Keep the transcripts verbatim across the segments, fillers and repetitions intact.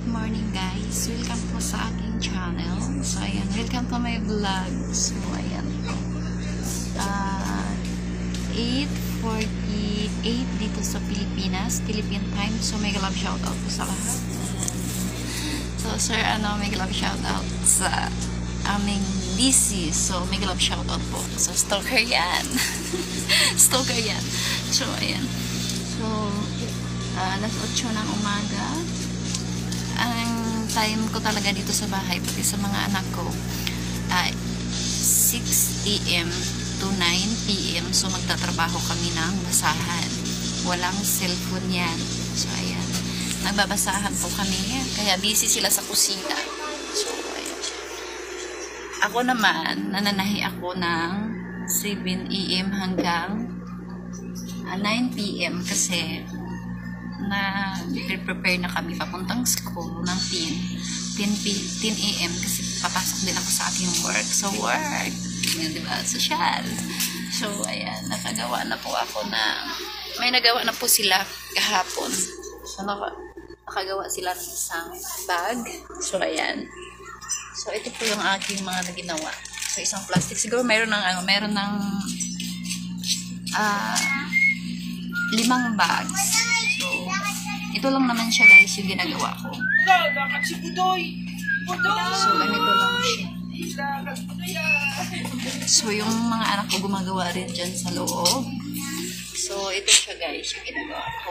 morning guys, welcome po sa aking channel. So ayan, welcome to my vlog. So ayan po, uh, eight forty-eight dito sa Pilipinas, Philippine time. So may love shoutout po sa lahat. So sir, ano, may love shoutout sa aming D C. So may love shoutout po sa stalker yan. Stalker yan. So ayan, so uh, alas otso ng umaga ang time ko talaga dito sa bahay, pati sa mga anak ko, uh, six A M to nine P M So magtatrabaho kami ng basahan, walang cellphone yan. So ayan, nagbabasahan po kami, kaya busy sila sa kusina. So ayan, ako naman nananahi ako ng seven A M hanggang uh, nine P M kasi na prepare na kami papuntang school ng ten A M kasi papasok din ako sa aking work. So work, yun, diba? Social. So ayan, nakagawa na po ako na, may nagawa na po sila kahapon. So nakagawa sila ng isang bag. So ayan, so ito po yung aking mga naginawa. So isang plastic, siguro meron ng ano, meron ng ah uh, limang bags. Ito lang naman siya guys, yung ginagawa ko. So, ganito lang siya. So, yung mga anak ko gumagawa rin dyan sa loob. So, ito siya guys, yung ginagawa ko.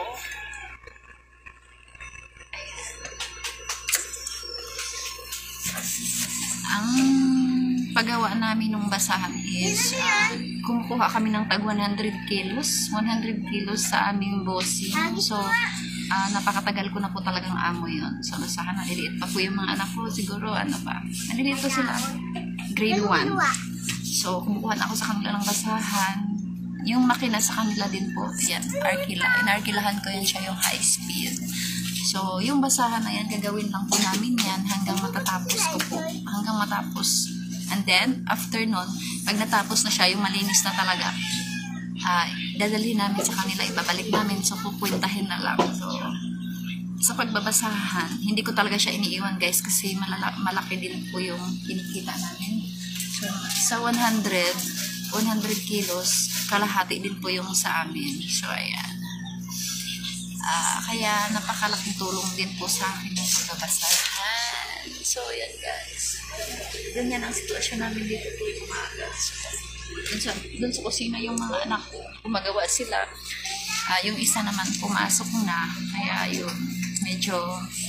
Ang paggawa namin ng basahan is uh, kumukuha kami ng tag one hundred kilos. one hundred kilos sa aming bossing. So, Uh, napakatagal ko na po talagang amo yun. So, basahan na, liliit pa po yung mga anak ko. Siguro, ano pa, naliliit po sila. grade one. So, kumukuha na ako sa kanila ng basahan. Yung makina sa kanila din po, yan, arkila. Inarkilahan ko yan siya, yung high speed. So, yung basahan na yan, gagawin lang po namin yan hanggang matatapos ko po. Hanggang matapos. And then, after nun, pag natapos na siya, yung malinis na talaga, Uh, dadalhin namin sa kanila, ibabalik namin, so pupuntahin na lang. So sa pagbabasahan, hindi ko talaga siya iniiwan guys kasi malala, malaki din po yung kinikita namin. So sa one hundred kilos, kalahati din po yung sa amin. So ayan, uh, kaya napakalaking tulong din po sa akin yung pagbabasahan. So ayan guys, ganyan ang sitwasyon namin dito po yung umaga. So, Dun sa, dun sa kusina yung mga anak ko, gumagawa sila. Uh, yung isa naman pumasok na, kaya yun, medyo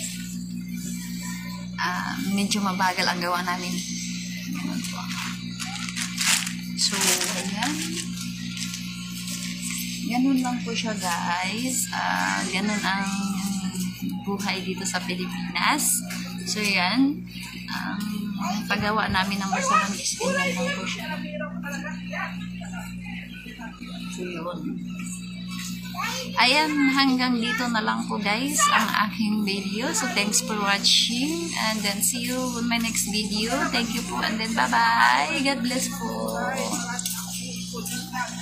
uh, medyo mabagal ang gawa namin. So, ayan. Ganun lang po siya guys. Uh, ganun ang buhay dito sa Pilipinas. So, yan. Ang um, paggawa namin ng basahan is ganyan lang po siya. So, yun. Ayan, hanggang dito na lang po guys ang aking video. So, thanks for watching. And then, see you in my next video. Thank you po. And then, bye-bye. God bless po.